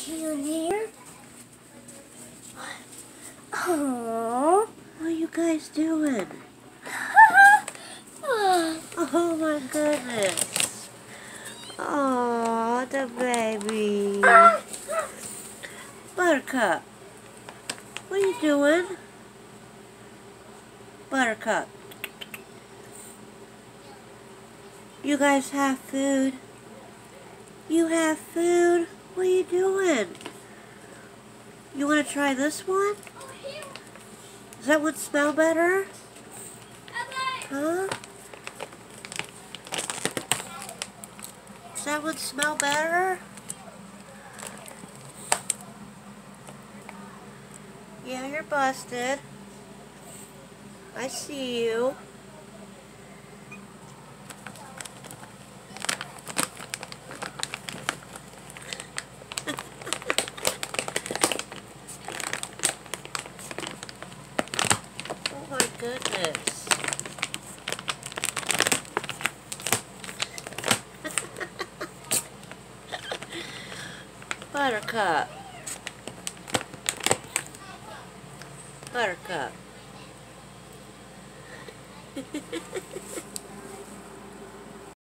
can here. Oh, What are you guys doing? Oh my goodness. Oh, the baby. Buttercup. What are you doing? Buttercup. You guys have food? You have food? What are you doing? You want to try this one? Does that one smell better? Huh? Does that one smell better? Yeah, you're busted. I see you. Oh my goodness. Buttercup. Buttercup.